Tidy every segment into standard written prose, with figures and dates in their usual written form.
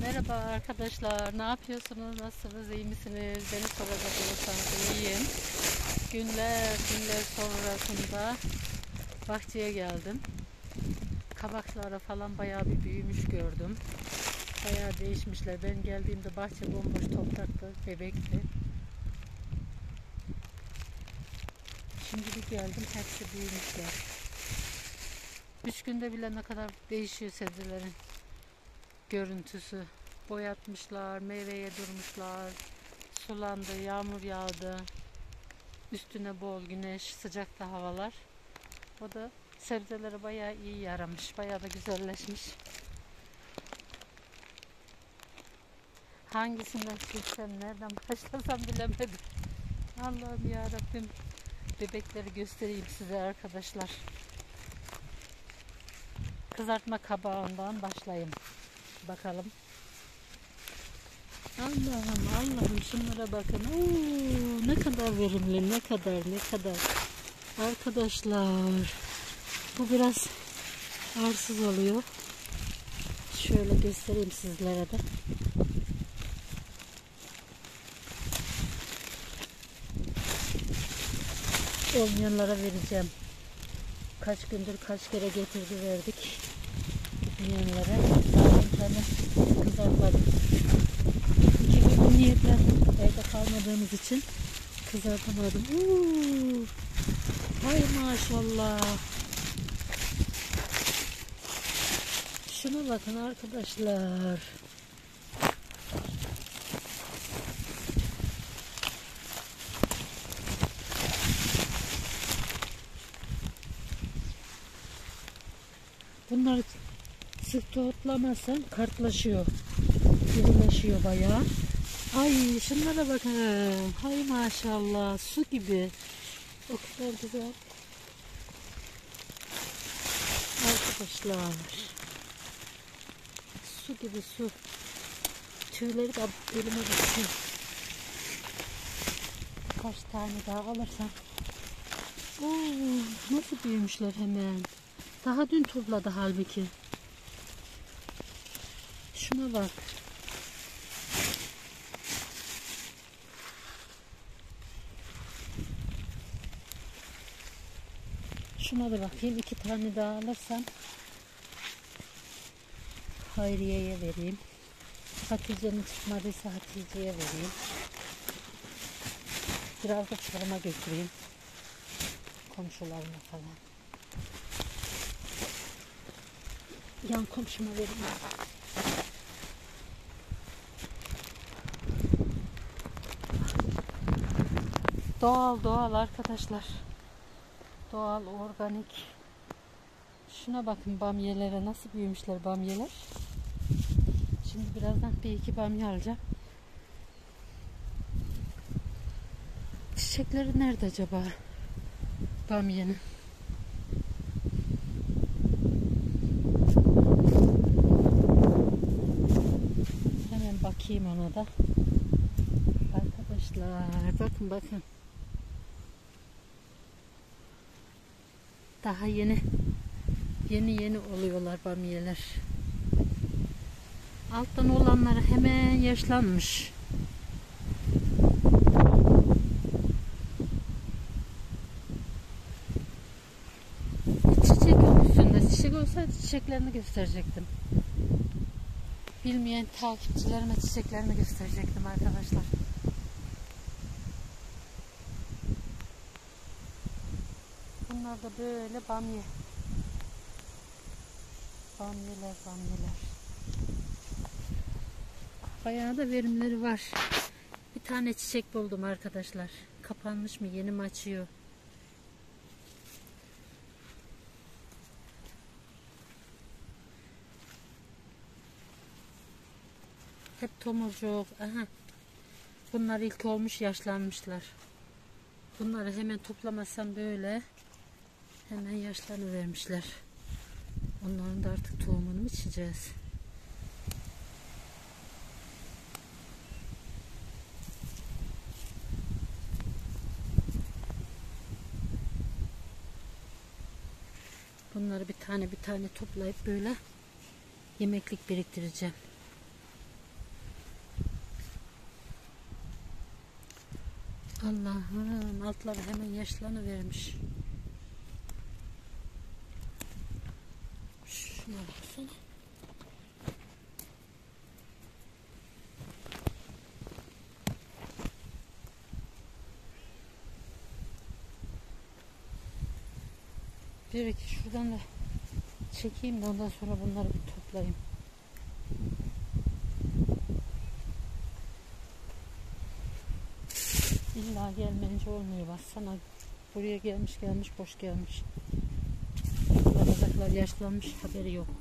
Merhaba arkadaşlar, ne yapıyorsunuz, nasılsınız, iyi misiniz? Beni soracak olursanız iyiyim. Günler sonrasında bahçeye geldim. Kabakları falan bayağı bir büyümüş gördüm. Bayağı değişmişler. Ben geldiğimde bahçe bomboş topraktı, bebekti. Şimdi bir geldim, hepsi büyümüşler. 3 günde bile ne kadar değişiyor sebzelerin görüntüsü. Boyatmışlar, meyveye durmuşlar, sulandı, yağmur yağdı, üstüne bol güneş, sıcak da havalar. O da sebzelere bayağı iyi yaramış, bayağı da güzelleşmiş. Hangisinden çeksem, nereden başlasam bilemedim. Allah'ım ya Rabbim, bebekleri göstereyim size arkadaşlar. Kızartma kabağından başlayayım. Bakalım. Allah'ım şunlara bakın. Oo, ne kadar verimli, ne kadar. Arkadaşlar, bu biraz arsız oluyor. Şöyle göstereyim sizlere de. Olmayanlara vereceğim. Kaç gündür kaç kere getirdi verdik. Gitmeyenlere. Kendim kızartmadım. Niyetlendim. Evde kalmadığımız için kızartamadım. Hay maşallah. Şuna bakın arkadaşlar. Bunları sık toplamazsan kartlaşıyor. Dirileşiyor bayağı. Ay şunlara bakın. Hay maşallah. Su gibi. O kadar güzel. Arkadaşlar. Su gibi su. Tüyleri de elime düşüyor. Kaç tane daha alırsam. Oo, nasıl büyümüşler hemen. Daha dün topladı halbuki. Şuna bak. Şuna da bakayım. 2 tane daha alırsam Hayriye'ye vereyim. Hatice'nin çıkmadıysa Hatice'ye vereyim. Biraz da çoruma götüreyim. Komşularına falan. Yan komşuma vereyim. Doğal arkadaşlar. Doğal, organik. Şuna bakın, bamyelere nasıl büyümüşler bamyeler. Şimdi birazdan bir iki bamya alacağım. Çiçekleri nerede acaba? Bamyenin. Hemen bakayım ona da. Arkadaşlar bakın. Daha yeni oluyorlar bamyeler. Alttan olanları hemen yaşlanmış. Çiçek yok üstünde. Çiçek olsaydı çiçeklerini gösterecektim. Bilmeyen takipçilerime çiçeklerini gösterecektim arkadaşlar. Bunlar da böyle bamye. Bamyeler. Bayağı da verimleri var. Bir tane çiçek buldum arkadaşlar. Kapanmış mı? Yeni mi açıyor? Hep tomurcuk. Aha. Bunlar ilk olmuş, yaşlanmışlar. Bunları hemen toplamazsam böyle hemen yaşlanıvermişler. Onların da artık tohumunu içeceğiz. Bunları bir tane toplayıp böyle yemeklik biriktireceğim. Allah'ım, altları hemen yaşlanıvermiş. Şuna baksana. Bir iki şuradan da çekeyim de ondan sonra bunları bir toplayayım. İlla gelmeyince olmuyor, baksana. Buraya gelmiş boş gelmiş. Bardaklar yaşlanmış, haberi yok.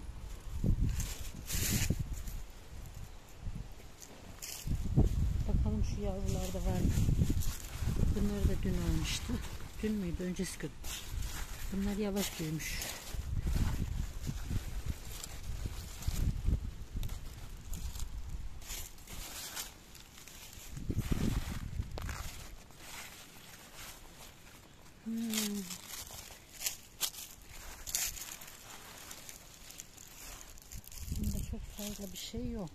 Bakalım şu yavrular da var mı? Bunları da dün almıştı. Dün müydü? Öncesi gün. Bunlar yavaş büyümüş. Bunda çok fazla bir şey yok.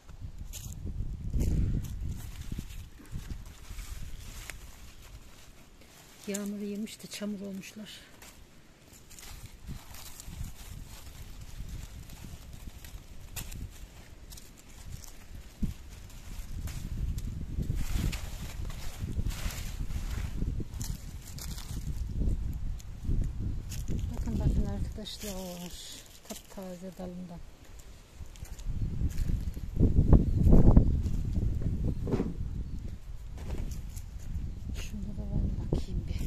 Yağmur yemiş de çamur olmuşlar. Bakın arkadaşlar, taptaze dalından. Şunda da var, bakayım bir.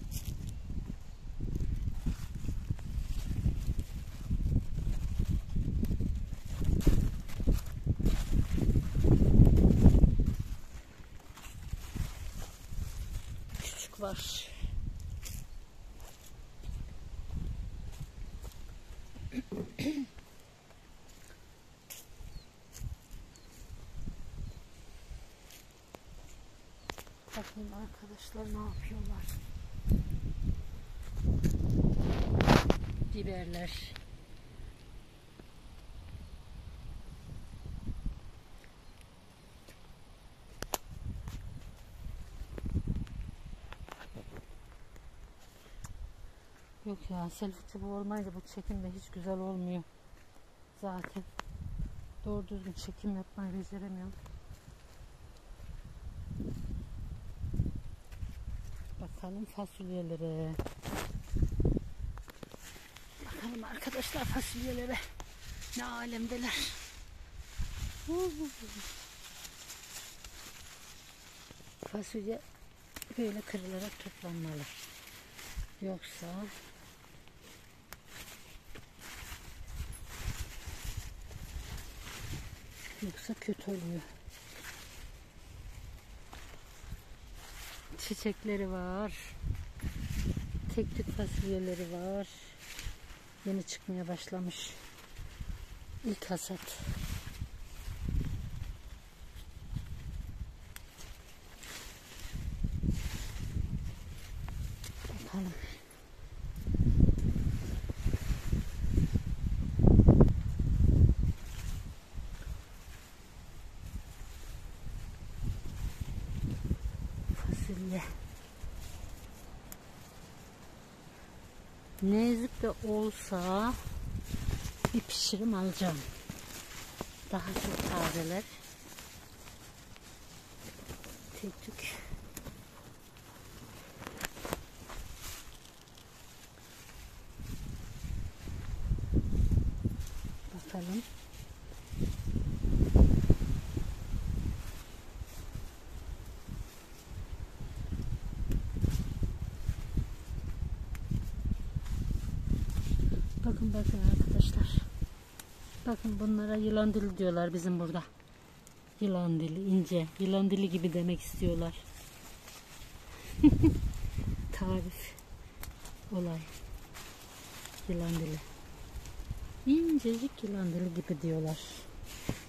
Küçük var. Bakın arkadaşlar ne yapıyorlar. Biberler. Yok ya, selfie çubuğu olmayınca bu çekimde hiç güzel olmuyor. Zaten doğru düzgün çekim yapmayı beceremiyorum. Bakalım fasulyelere. Bakalım arkadaşlar fasulyelere. Ne alemdeler. Fasulye böyle kırılarak toplanmalı. Yoksa kötü oluyor. Çiçekleri var. Tek tük fasulyeleri var. Yeni çıkmaya başlamış. İlk hasat. Bakalım. Fasulye. Ne yazık da olsa bir pişirim alacağım. Daha çok tazeler. Tek tük. Bakalım. Bakın arkadaşlar. Bakın bunlara yılan dili diyorlar bizim burada. Yılan dili, ince. Yılan dili gibi demek istiyorlar. Tarif. Olay. Yılan dili. İncecik yılan dili gibi diyorlar.